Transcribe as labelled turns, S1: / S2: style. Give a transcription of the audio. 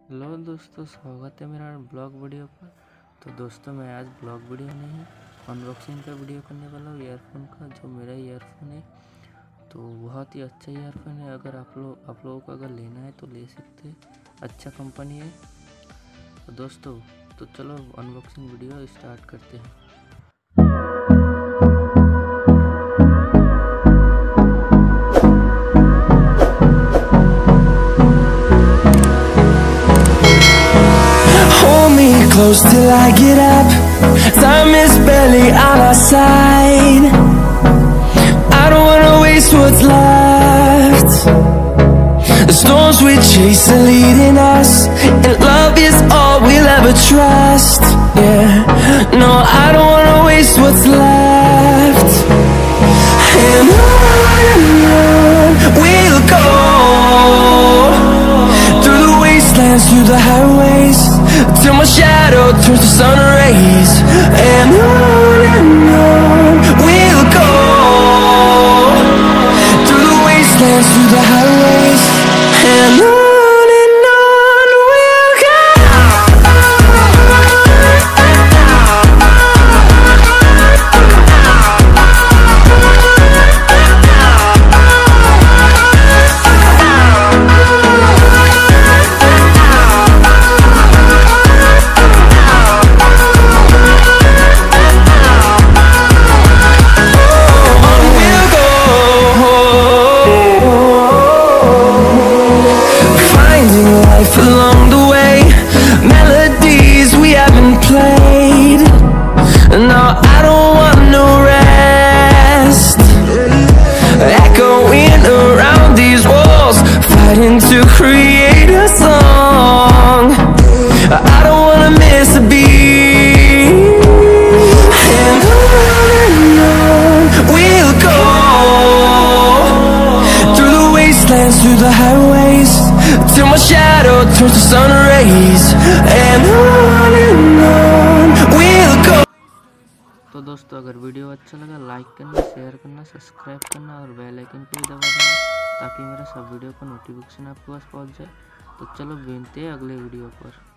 S1: Hello दोस्तों, स्वागत है मेरा ब्लॉग वीडियो पर। तो दोस्तों, मैं आज ब्लॉग वीडियो नहीं अनबॉक्सिंग का वीडियो करने वाला हूँ ईयरफोन का। जो मेरा ईयरफोन है तो बहुत ही अच्छा ईयरफोन है। अगर आप लोगों को अगर लेना है तो ले सकते हैं, अच्छा कंपनी है। तो दोस्तों, तो चलो अनबॉक्सिंग वीडियो स्टार्ट करते हैं।
S2: Close till I get up. Time is barely on our side. I don't wanna waste what's left. The storms we chase are leading us, and love is all we'll ever trust. Yeah, no, I don't wanna waste what's left. And on we'll go, through the wastelands, through the highways, till my shadow turns to sun rays. And on we'll go, through the wastelands, through the highways. And on we'll go. Along the way, melodies we haven't played. No, I don't want no rest. Echoing around these walls, fighting to create a song. I don't wanna miss a beat. And on we'll go, through the wastelands, through the highways, till my shadow turns to sun rays. And on we'll go.
S1: तो दोस्तों, अगर video अच्छा लगा like करना, share करना, subscribe करना और bell icon को भी दबा देना, ताकि मेरा सब वीडियो का नोटिफिकेशन आपके पास पहुंच जाए। तो चलो मिलते हैं अगले वीडियो पर।